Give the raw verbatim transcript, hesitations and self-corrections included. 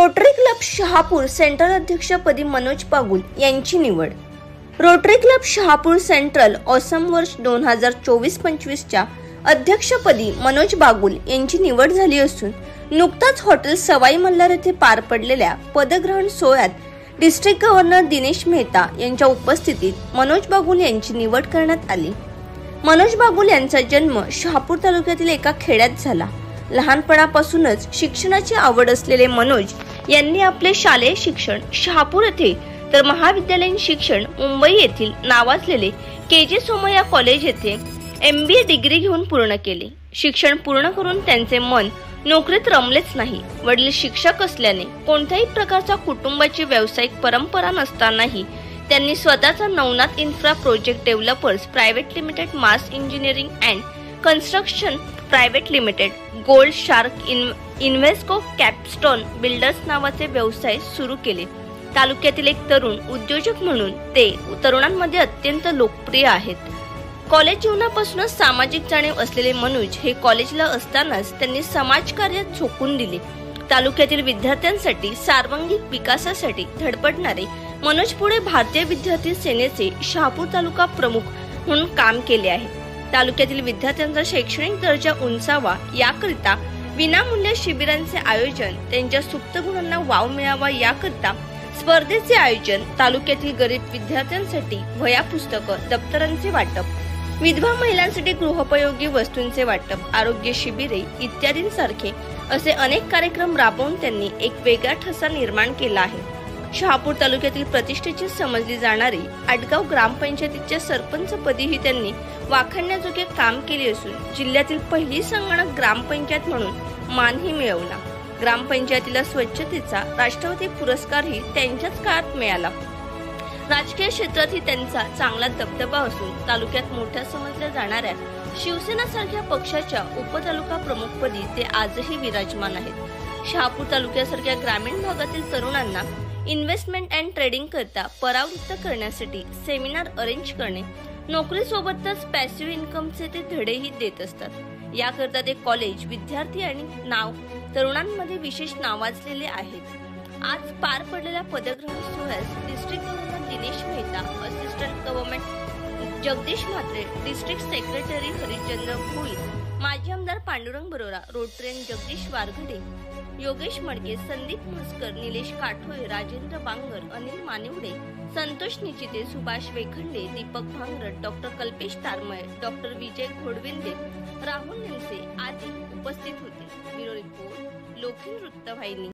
Rotary Club Shahapur central अध्यक्षपदी मनोज बागुल यांची निवड। रोटरी क्लब शहापूर सेंट्रल ऑसम वर्ष दोन हजार चोवीस पंचवीस च्या अध्यक्षपदी मनोज बागुल यांची निवड झाली असून नुकताच हॉटेल सवाई मल्हार येथे पार पडलेल्या पदग्रहण सोहळ्यात डिस्ट्रिक्ट गव्हर्नर दिनेश मेहता यांच्या उपस्थितीत मनोज बागुल यांची निवड करण्यात आली। मनोज बागुल यांचा जन्म शहापूर तालुक्यातील एका खेड्यात झाला। लहानपणापासूनच शिक्षणाची आवड असलेले मनोज यांनी आपले शालेय शिक्षण शहापूर येथे तर महाविद्यालयीन शिक्षण मुंबई येथील नावाजलेले के जे सोमय्या कॉलेज येथे एम बी ए डिग्री घेऊन पूर्ण केले। शिक्षण पूर्ण करून त्यांचे मन नोकरीत रमलेच नाही। वडील शिक्षक असल्याने कोणत्याही प्रकारच्या कुटुंबाची व्यावसायिक परंपरा नसतानाही त्यांनी स्वतःचा Navnath infra project developers private limited mass engineering and construction private limited gold shark in Invesco capstone builders नावाचे व्यवसाय सुरू केले। तालुक्यातील एक तरुण उद्योजक म्हणून ते तरुणांमध्ये अत्यंत लोकप्रिय आहेत। कॉलेज जीवनापासूनच सामाजिक जाणीव असलेले मनोज हे कॉलेजला असतानाच त्यांनी समाजकार्यात झोकून दिले। तालुक्यातील विद्यार्थ्यांसाठी सर्वांगीण विकासासाठी धडपडणारे मनोज पुढे भारतीय विद्यार्थी सेनेचे शहापूर तालुका प्रमुख म्हणून काम केले आहे। तालुक्यातील विद्यार्थ्यांचा शैक्षणिक दर्जा उंचावा याकरिता विनामूल्य शिबिरांचे आयोजन, त्यांच्या सुप्त गुणांना वाव मिळावा याकरिता स्पर्धेचे आयोजन, तालुक्यातील गरीब विद्यार्थ्यांसाठी वह्या पुस्तकं दप्तरांचे वाटप, विधवा महिलांसाठी गृहोपयोगी वस्तूंचे वाटप, आरोग्य शिबिरे इत्यादींसारखे असे अनेक कार्यक्रम राबवून त्यांनी एक वेगळा ठसा निर्माण केला आहे। शहापूर तालुक्यातील प्रतिष्ठेची समजली जाणारी आटगाव ग्रामपंचायतीच्या सरपंचपदीही त्यांनी वाखाणण्याजोगे काम केले असून जिल्ह्यातील पहिली संगणक ग्रामपंचायत म्हणून मानही मिळवला। ग्रामपंचायतीला स्वच्छतेचा राष्ट्रपती पुरस्कारही त्यांच्याच काळात मिळाला। राजकीय क्षेत्रातही त्यांचा चांगला दबदबा असून तालुक्यात मोठ्या समजल्या जाणाऱ्या शिवसेना सारख्या पक्षाच्या उपतालुका प्रमुखपदी ते आजही विराजमान आहेत। शहापूर तालुक्यासारख्या ग्रामीण भागातील तरुणांना इन्व्हेस्टमेंट अँड ट्रेडिंग करता परावृत्त करण्यासाठी सेमिनार अरेंज करणे, नोकरी सोबतच पॅसिव्ह इन्कमचे ते धडेही देत असतात। याकरता ते कॉलेज विद्यार्थी आणि नाव तरुणांमध्ये विशेष नावाजलेले आहेत। आज पार पडलेल्या पदग्रहण सोहळ्यास district governor Dinesh Mehta, assistant government Jagdish Mhatre, district secretary Harichandra Bhoi, माजी आमदार Pandurang Barora, Rotarian Jagdish Warghade, Yogesh Madke, Sandeep Mhaskar, Nilesh Kathole, Rajendra Bangar, Anil Manivade, Santosh Nichite, Subhash Vekhande, Deepak Bhangrat, doctor Kalpesh Tarmale, doctor Vijay Ghodvinde, Rahul Nimse आदी उपस्थित होते। ब्युरो रिपोर्ट, लोकहित वृत्तवाहिनी।